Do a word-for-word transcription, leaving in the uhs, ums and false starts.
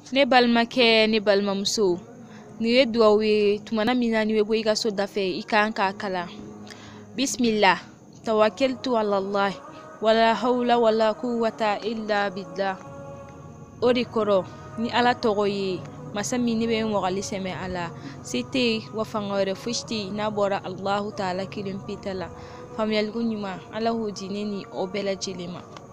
Ne balimakɛ ne balimamuso nin ye duwawu ye tumana min na ni bɛ bɔ i ka so da fɛ i kan k'a kalan bismillah tawakkaltu ala allah wala hawla wala quwwata illa billah. O de kɔrɔ ni ala tɔgɔ ye masa min ne bɛ n wagali sɛmɛ a la se tɛ yen wa fanga wɛrɛ fosi tɛ yen n'a bɔra allahu taala kelen pe ta la. Faamuyaliko ɲuman ala k'o di ne ni aw bɛɛ lajɛlen ma.